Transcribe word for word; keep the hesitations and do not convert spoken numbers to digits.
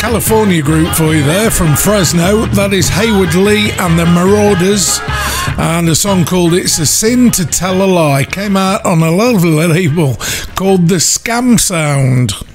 California group for you there from Fresno. That is Hayward Lee and the Marauders, and a song called It's a Sin to Tell a Lie came out on a lovely label called The Scam Sound.